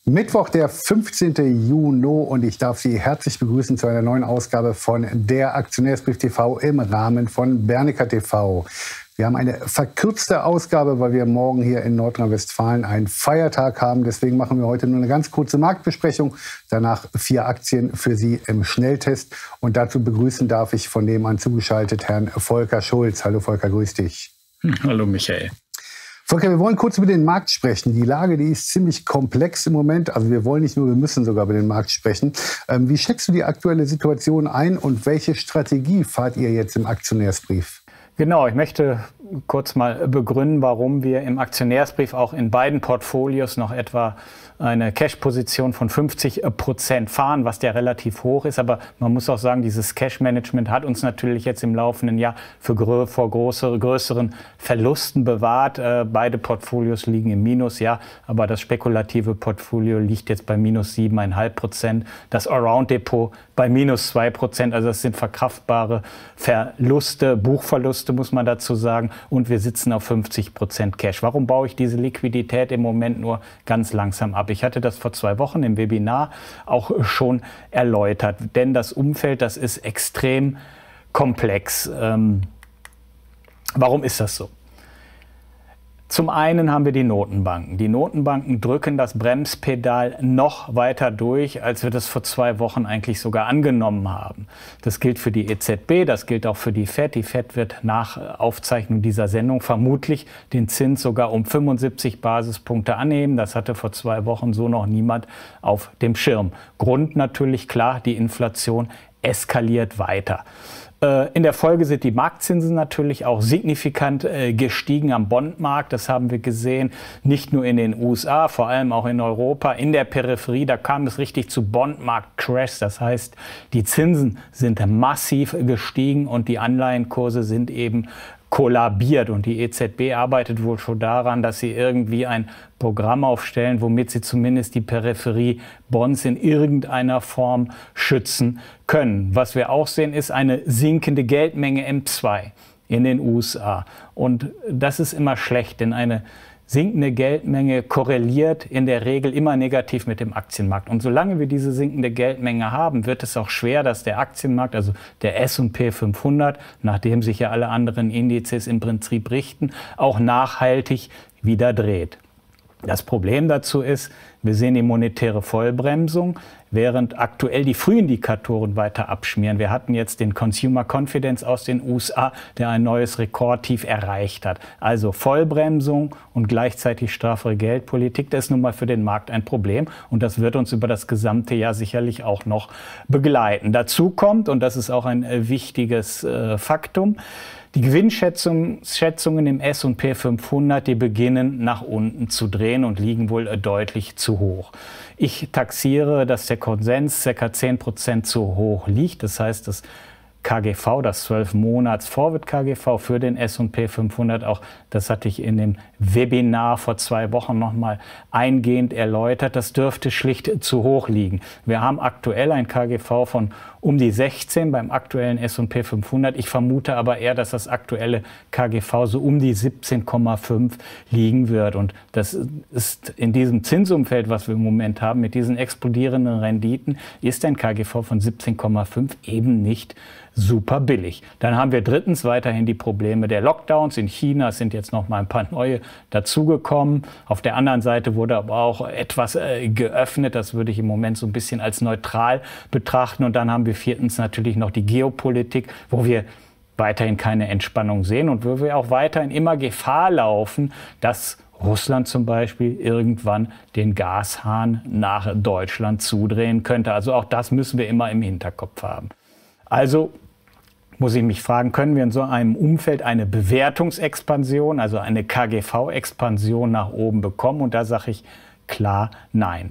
Mittwoch, der 15. Juni, und ich darf Sie herzlich begrüßen zu einer neuen Ausgabe von der Aktionärsbrief TV im Rahmen von Bernecker TV. Wir haben eine verkürzte Ausgabe, weil wir morgen hier in Nordrhein-Westfalen einen Feiertag haben. Deswegen machen wir heute nur eine ganz kurze Marktbesprechung. Danach 4 Aktien für Sie im Schnelltest. Und dazu begrüßen darf ich von nebenan zugeschaltet Herrn Volker Schulz. Hallo Volker, grüß dich. Hallo Michael. Volker, wir wollen kurz über den Markt sprechen. Die Lage, die ist ziemlich komplex im Moment. Also wir wollen nicht nur, wir müssen sogar über den Markt sprechen. Wie schätzt du die aktuelle Situation ein und welche Strategie fahrt ihr jetzt im Aktionärsbrief? Genau, ich möchte kurz mal begründen, warum wir im Aktionärsbrief auch in beiden Portfolios noch etwa eine Cash-Position von 50% fahren, was der relativ hoch ist. Aber man muss auch sagen, dieses Cash-Management hat uns natürlich jetzt im laufenden Jahr vor größeren Verlusten bewahrt. Beide Portfolios liegen im Minus, ja, aber das spekulative Portfolio liegt jetzt bei minus 7,5%, das Around-Depot bei minus 2%. Also das sind verkraftbare Verluste, Buchverluste muss man dazu sagen. Und wir sitzen auf 50% Cash. Warum baue ich diese Liquidität im Moment nur ganz langsam ab? Ich hatte das vor 2 Wochen im Webinar auch schon erläutert. Denn das Umfeld, das ist extrem komplex. Warum ist das so? Zum einen haben wir die Notenbanken. Die Notenbanken drücken das Bremspedal noch weiter durch, als wir das vor 2 Wochen eigentlich sogar angenommen haben. Das gilt für die EZB, das gilt auch für die FED. Die FED wird nach Aufzeichnung dieser Sendung vermutlich den Zins sogar um 75 Basispunkte anheben. Das hatte vor 2 Wochen so noch niemand auf dem Schirm. Grund natürlich klar, die Inflation eskaliert weiter. In der Folge sind die Marktzinsen natürlich auch signifikant gestiegen am Bondmarkt. Das haben wir gesehen, nicht nur in den USA, vor allem auch in Europa. In der Peripherie, da kam es richtig zu Bondmarkt-Crashs. Das heißt, die Zinsen sind massiv gestiegen und die Anleihenkurse sind eben kollabiert. Und die EZB arbeitet wohl schon daran, dass sie irgendwie ein Programm aufstellen, womit sie zumindest die Peripherie-Bonds in irgendeiner Form schützen können. Was wir auch sehen, ist eine sinkende Geldmenge M2 in den USA. Und das ist immer schlecht, denn eine sinkende Geldmenge korreliert in der Regel immer negativ mit dem Aktienmarkt. Und solange wir diese sinkende Geldmenge haben, wird es auch schwer, dass der Aktienmarkt, also der S&P 500, nachdem sich ja alle anderen Indizes im Prinzip richten, auch nachhaltig wieder dreht. Das Problem dazu ist, wir sehen die monetäre Vollbremsung, während aktuell die Frühindikatoren weiter abschmieren. Wir hatten jetzt den Consumer Confidence aus den USA, der ein neues Rekordtief erreicht hat. Also Vollbremsung und gleichzeitig straffere Geldpolitik, das ist nun mal für den Markt ein Problem. Und das wird uns über das gesamte Jahr sicherlich auch noch begleiten. Dazu kommt, und das ist auch ein wichtiges Faktum, die Gewinnschätzungen im S&P 500, die beginnen nach unten zu drehen und liegen wohl deutlich zu hoch. Ich taxiere, dass der Konsens ca. 10% zu hoch liegt. Das heißt, das KGV, das 12-Monats-Forward-KGV für den S&P 500, auch das hatte ich in dem Webinar vor 2 Wochen nochmal eingehend erläutert, das dürfte schlicht zu hoch liegen. Wir haben aktuell ein KGV von um die 16 beim aktuellen S&P 500. Ich vermute aber eher, dass das aktuelle KGV so um die 17,5 liegen wird. Und das ist in diesem Zinsumfeld, was wir im Moment haben, mit diesen explodierenden Renditen, ist ein KGV von 17,5 eben nicht super billig. Dann haben wir drittens weiterhin die Probleme der Lockdowns. In China sind jetzt noch mal ein paar neue dazugekommen. Auf der anderen Seite wurde aber auch etwas geöffnet. Das würde ich im Moment so ein bisschen als neutral betrachten. Und dann haben wir viertens natürlich noch die Geopolitik, wo wir weiterhin keine Entspannung sehen und wo wir auch weiterhin immer Gefahr laufen, dass Russland zum Beispiel irgendwann den Gashahn nach Deutschland zudrehen könnte. Also auch das müssen wir immer im Hinterkopf haben. Also muss ich mich fragen, können wir in so einem Umfeld eine Bewertungsexpansion, also eine KGV-Expansion nach oben bekommen? Und da sage ich klar nein.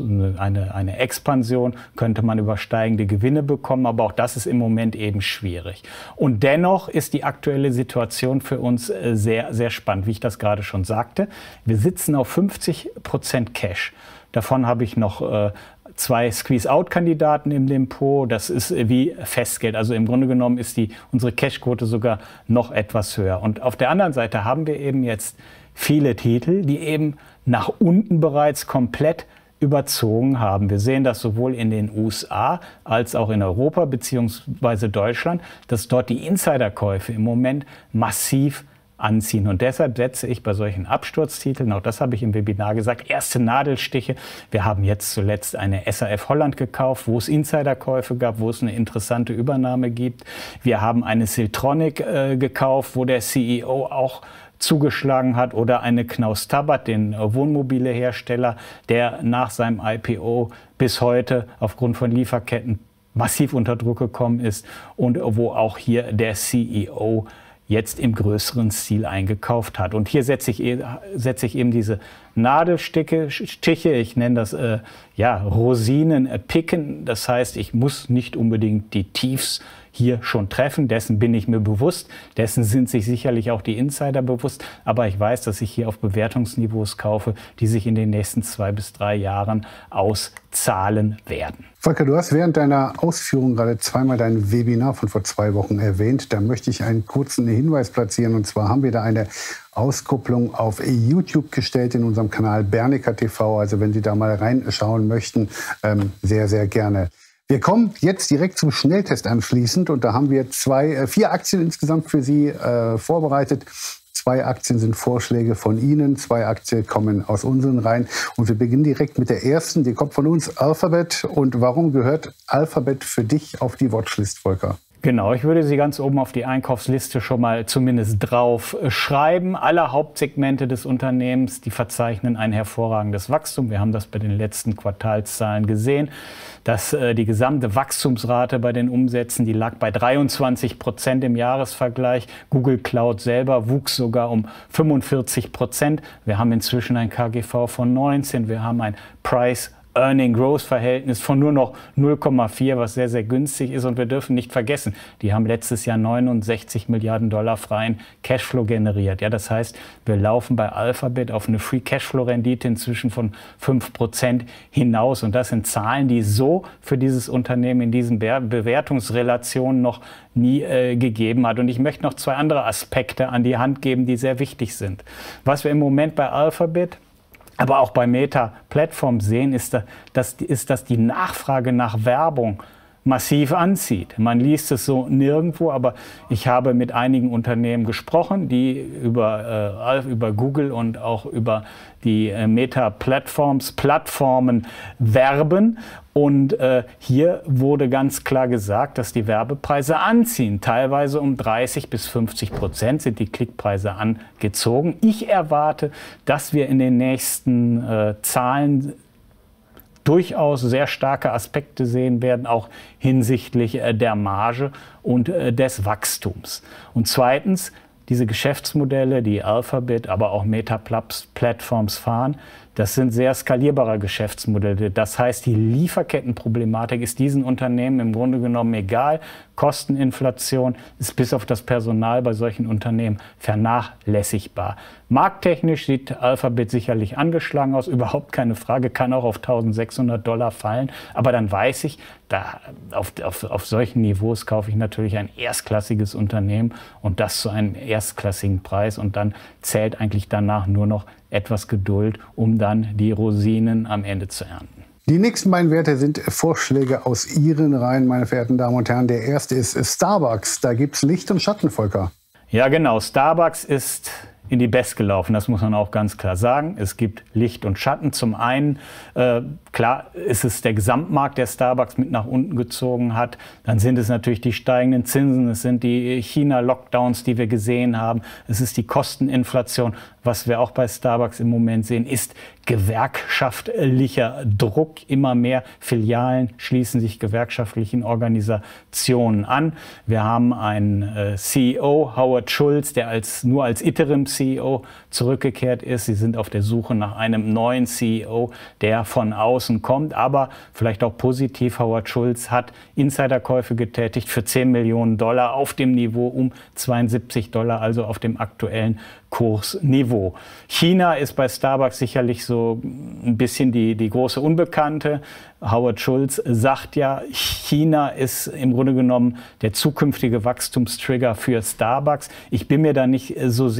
Eine Expansion könnte man über steigende Gewinne bekommen, aber auch das ist im Moment eben schwierig. Und dennoch ist die aktuelle Situation für uns sehr, sehr spannend, wie ich das gerade schon sagte. Wir sitzen auf 50% Cash. Davon habe ich noch 2 Squeeze-Out-Kandidaten im Depot. Das ist wie Festgeld. Also im Grunde genommen ist unsere Cashquote sogar noch etwas höher. Und auf der anderen Seite haben wir eben jetzt viele Titel, die eben nach unten bereits komplett überzogen haben. Wir sehen das sowohl in den USA als auch in Europa bzw. Deutschland, dass dort die Insiderkäufe im Moment massiv anziehen. Und deshalb setze ich bei solchen Absturztiteln, auch das habe ich im Webinar gesagt, erste Nadelstiche. Wir haben jetzt zuletzt eine SAF Holland gekauft, wo es Insiderkäufe gab, wo es eine interessante Übernahme gibt. Wir haben eine Siltronic gekauft, wo der CEO auch zugeschlagen hat, oder eine Knaus Tabbert, den Wohnmobilehersteller, der nach seinem IPO bis heute aufgrund von Lieferketten massiv unter Druck gekommen ist und wo auch hier der CEO jetzt im größeren Stil eingekauft hat. Und hier setze ich eben diese Nadelstiche, ich nenne das Rosinen picken. Das heißt, ich muss nicht unbedingt die Tiefs hier schon treffen, dessen bin ich mir bewusst, dessen sind sich sicherlich auch die Insider bewusst, aber ich weiß, dass ich hier auf Bewertungsniveaus kaufe, die sich in den nächsten 2 bis 3 Jahren auszahlen werden. Volker, du hast während deiner Ausführung gerade zweimal dein Webinar von vor 2 Wochen erwähnt. Da möchte ich einen kurzen Hinweis platzieren, und zwar haben wir da eine Auskopplung auf YouTube gestellt in unserem Kanal Bernecker TV. Also wenn Sie da mal reinschauen möchten, sehr, sehr gerne. Wir kommen jetzt direkt zum Schnelltest anschließend, und da haben wir 4 Aktien insgesamt für Sie vorbereitet. 2 Aktien sind Vorschläge von Ihnen, 2 Aktien kommen aus unseren Reihen. Und wir beginnen direkt mit der ersten, die kommt von uns, Alphabet. Und warum gehört Alphabet für dich auf die Watchlist, Volker? Genau, ich würde sie ganz oben auf die Einkaufsliste schon mal zumindest drauf schreiben. Alle Hauptsegmente des Unternehmens, die verzeichnen ein hervorragendes Wachstum. Wir haben das bei den letzten Quartalszahlen gesehen, dass die gesamte Wachstumsrate bei den Umsätzen, die lag bei 23% im Jahresvergleich. Google Cloud selber wuchs sogar um 45%. Wir haben inzwischen ein KGV von 19. Wir haben ein Price-Earning-Growth-Verhältnis von nur noch 0,4, was sehr, sehr günstig ist. Und wir dürfen nicht vergessen, die haben letztes Jahr 69 Milliarden Dollar freien Cashflow generiert. Ja, das heißt, wir laufen bei Alphabet auf eine Free-Cashflow-Rendite inzwischen von 5% hinaus. Und das sind Zahlen, die so für dieses Unternehmen in diesen Bewertungsrelationen noch nie gegeben hat. Und ich möchte noch 2 andere Aspekte an die Hand geben, die sehr wichtig sind. Was wir im Moment bei Alphabet, aber auch bei Meta Platforms sehen, ist, dass die Nachfrage nach Werbung massiv anzieht. Man liest es so nirgendwo, aber ich habe mit einigen Unternehmen gesprochen, die über Google und auch über die Meta Plattformen werben. Und hier wurde ganz klar gesagt, dass die Werbepreise anziehen. Teilweise um 30 bis 50% sind die Klickpreise angezogen. Ich erwarte, dass wir in den nächsten Zahlen durchaus sehr starke Aspekte sehen werden, auch hinsichtlich der Marge und des Wachstums. Und zweitens, diese Geschäftsmodelle, die Alphabet, aber auch Meta Platforms fahren, das sind sehr skalierbare Geschäftsmodelle. Das heißt, die Lieferkettenproblematik ist diesen Unternehmen im Grunde genommen egal. Kosteninflation ist bis auf das Personal bei solchen Unternehmen vernachlässigbar. Markttechnisch sieht Alphabet sicherlich angeschlagen aus, überhaupt keine Frage, kann auch auf $1.600 fallen. Aber dann weiß ich, auf solchen Niveaus kaufe ich natürlich ein erstklassiges Unternehmen, und das zu einem erstklassigen Preis. Und dann zählt eigentlich danach nur noch etwas Geduld, um dann die Rosinen am Ende zu ernten. Die nächsten beiden Werte sind Vorschläge aus Ihren Reihen, meine verehrten Damen und Herren. Der erste ist Starbucks. Da gibt es Licht und Schatten, Volker. Ja, genau. Starbucks ist in die Best gelaufen, das muss man auch ganz klar sagen. Es gibt Licht und Schatten. Zum einen, klar, ist es der Gesamtmarkt, der Starbucks mit nach unten gezogen hat. Dann sind es natürlich die steigenden Zinsen, es sind die China-Lockdowns, die wir gesehen haben. Es ist die Kosteninflation. Was wir auch bei Starbucks im Moment sehen, ist gewerkschaftlicher Druck. Immer mehr Filialen schließen sich gewerkschaftlichen Organisationen an. Wir haben einen CEO, Howard Schulz, der nur als Interim-CEO zurückgekehrt ist. Sie sind auf der Suche nach einem neuen CEO, der von außen kommt. Aber vielleicht auch positiv, Howard Schulz hat Insiderkäufe getätigt für $10 Millionen auf dem Niveau um $72, also auf dem aktuellen Kursniveau. China ist bei Starbucks sicherlich so ein bisschen die große Unbekannte. Howard Schulz sagt ja, China ist im Grunde genommen der zukünftige Wachstumstrigger für Starbucks. Ich bin mir da nicht so sicher, was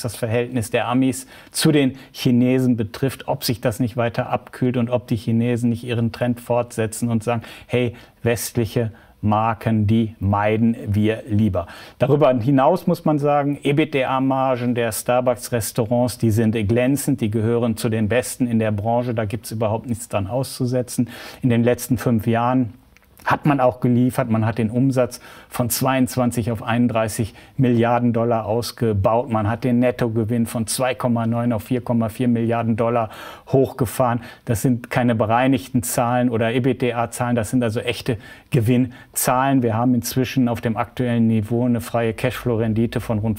das Verhältnis der Amis zu den Chinesen betrifft, ob sich das nicht weiter abkühlt und ob die Chinesen nicht ihren Trend fortsetzen und sagen, hey, westliche Marken, die meiden wir lieber. Darüber hinaus muss man sagen, EBITDA-Margen der Starbucks-Restaurants, die sind glänzend, die gehören zu den besten in der Branche, da gibt es überhaupt nichts dran auszusetzen. In den letzten 5 Jahren hat man auch geliefert. Man hat den Umsatz von 22 auf 31 Milliarden Dollar ausgebaut. Man hat den Nettogewinn von 2,9 auf 4,4 Milliarden Dollar hochgefahren. Das sind keine bereinigten Zahlen oder EBITDA-Zahlen. Das sind also echte Gewinnzahlen. Wir haben inzwischen auf dem aktuellen Niveau eine freie Cashflow-Rendite von rund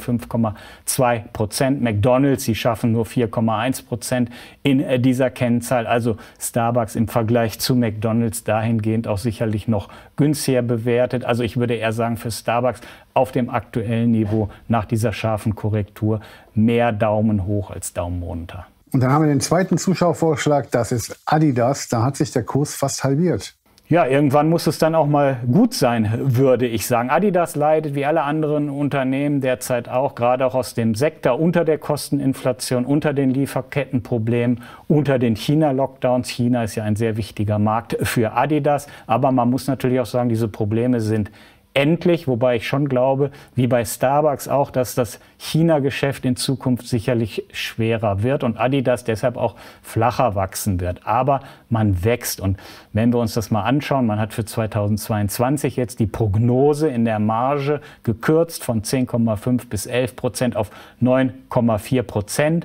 5,2%. McDonald's, sie schaffen nur 4,1% in dieser Kennzahl. Also Starbucks im Vergleich zu McDonald's dahingehend auch sicherlich noch günstiger bewertet. Also ich würde eher sagen, für Starbucks auf dem aktuellen Niveau nach dieser scharfen Korrektur mehr Daumen hoch als Daumen runter. Und dann haben wir den zweiten Zuschauervorschlag, das ist Adidas. Da hat sich der Kurs fast halbiert. Ja, irgendwann muss es dann auch mal gut sein, würde ich sagen. Adidas leidet wie alle anderen Unternehmen derzeit auch, gerade auch aus dem Sektor, unter der Kosteninflation, unter den Lieferkettenproblemen, unter den China-Lockdowns. China ist ja ein sehr wichtiger Markt für Adidas. Aber man muss natürlich auch sagen, diese Probleme sind endlich, wobei ich schon glaube, wie bei Starbucks auch, dass das China-Geschäft in Zukunft sicherlich schwerer wird und Adidas deshalb auch flacher wachsen wird. Aber man wächst und wenn wir uns das mal anschauen, man hat für 2022 jetzt die Prognose in der Marge gekürzt von 10,5 bis 11% auf 9,4%.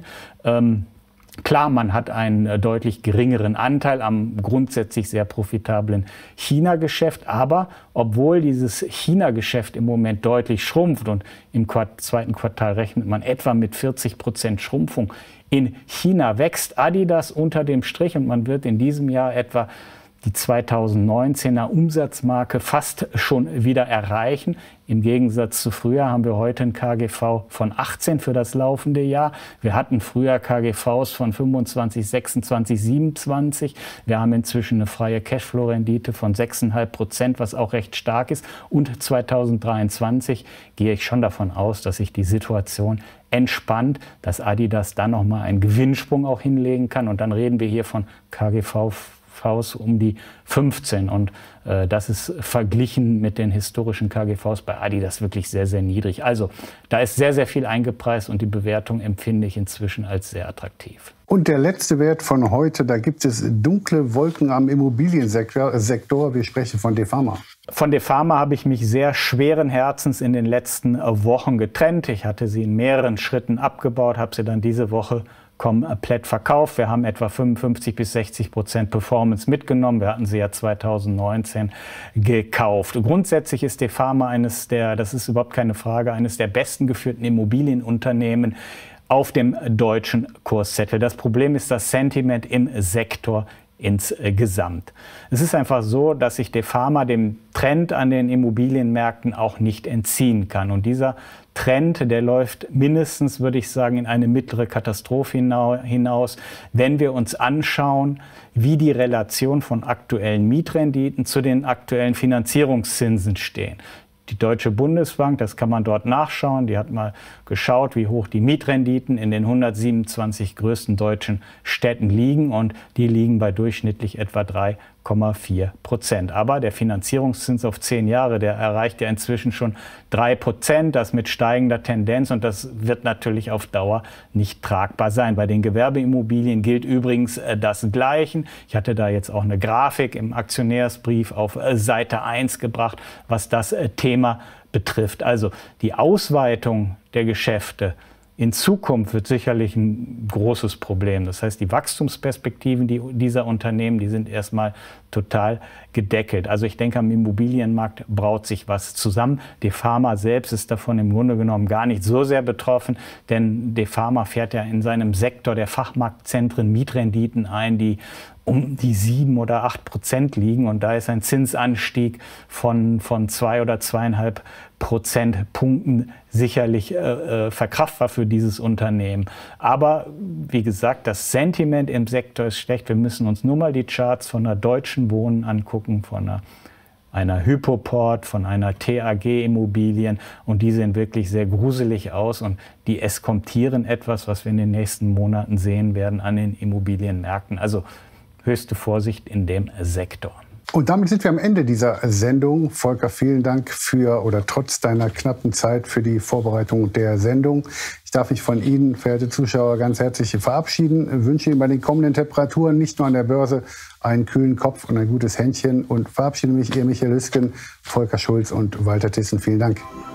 Klar, man hat einen deutlich geringeren Anteil am grundsätzlich sehr profitablen China-Geschäft, aber obwohl dieses China-Geschäft im Moment deutlich schrumpft und im zweiten Quartal rechnet man etwa mit 40% Schrumpfung in China, wächst Adidas unter dem Strich und man wird in diesem Jahr etwa die 2019er Umsatzmarke fast schon wieder erreichen. Im Gegensatz zu früher haben wir heute ein KGV von 18 für das laufende Jahr. Wir hatten früher KGVs von 25, 26, 27. Wir haben inzwischen eine freie Cashflow-Rendite von 6,5%, was auch recht stark ist. Und 2023 gehe ich schon davon aus, dass sich die Situation entspannt, dass Adidas dann nochmal einen Gewinnsprung auch hinlegen kann. Und dann reden wir hier von KGV um die 15 und das ist verglichen mit den historischen KGVs bei Adidas wirklich sehr, sehr niedrig. Also da ist sehr, sehr viel eingepreist und die Bewertung empfinde ich inzwischen als sehr attraktiv. Und der letzte Wert von heute, da gibt es dunkle Wolken am Immobiliensektor. Wir sprechen von DEFAMA. Von DEFAMA habe ich mich sehr schweren Herzens in den letzten Wochen getrennt. Ich hatte sie in mehreren Schritten abgebaut, habe sie dann diese Woche komplett verkauft. Wir haben etwa 55 bis 60% Performance mitgenommen. Wir hatten sie ja 2019 gekauft. Grundsätzlich ist DEFAMA das ist überhaupt keine Frage, eines der besten geführten Immobilienunternehmen auf dem deutschen Kurszettel. Das Problem ist das Sentiment im Sektor insgesamt. Es ist einfach so, dass sich DEFAMA dem Trend an den Immobilienmärkten auch nicht entziehen kann. Und dieser Trend, der läuft mindestens, würde ich sagen, in eine mittlere Katastrophe hinaus, wenn wir uns anschauen, wie die Relation von aktuellen Mietrenditen zu den aktuellen Finanzierungszinsen stehen. Die Deutsche Bundesbank, das kann man dort nachschauen, die hat mal geschaut, wie hoch die Mietrenditen in den 127 größten deutschen Städten liegen und die liegen bei durchschnittlich etwa 3,4%. Aber der Finanzierungszins auf 10 Jahre, der erreicht ja inzwischen schon 3%, das mit steigender Tendenz und das wird natürlich auf Dauer nicht tragbar sein. Bei den Gewerbeimmobilien gilt übrigens das Gleiche. Ich hatte da jetzt auch eine Grafik im Aktionärsbrief auf Seite 1 gebracht, was das Thema betrifft. Also die Ausweitung der Geschäfte in Zukunft wird sicherlich ein großes Problem. Das heißt, die Wachstumsperspektiven dieser Unternehmen, die sind erstmal total gedeckelt. Also ich denke, am Immobilienmarkt braut sich was zusammen. DEFAMA selbst ist davon im Grunde genommen gar nicht so sehr betroffen, denn DEFAMA fährt ja in seinem Sektor der Fachmarktzentren Mietrenditen ein, die um die 7 oder 8% liegen. Und da ist ein Zinsanstieg von 2 oder 2,5 Prozentpunkten sicherlich verkraftbar für dieses Unternehmen. Aber wie gesagt, das Sentiment im Sektor ist schlecht. Wir müssen uns nur mal die Charts von der Deutschen Wohnen angucken, von der einer Hypoport, von einer TAG Immobilien. Und die sehen wirklich sehr gruselig aus und die eskontieren etwas, was wir in den nächsten Monaten sehen werden an den Immobilienmärkten. Also höchste Vorsicht in dem Sektor. Und damit sind wir am Ende dieser Sendung. Volker, vielen Dank trotz deiner knappen Zeit für die Vorbereitung der Sendung. Ich darf mich von Ihnen, verehrte Zuschauer, ganz herzlich verabschieden. Ich wünsche Ihnen bei den kommenden Temperaturen nicht nur an der Börse einen kühlen Kopf und ein gutes Händchen und verabschiede mich, Ihr Michael Lüsken, Volker Schulz und Walter Thyssen. Vielen Dank.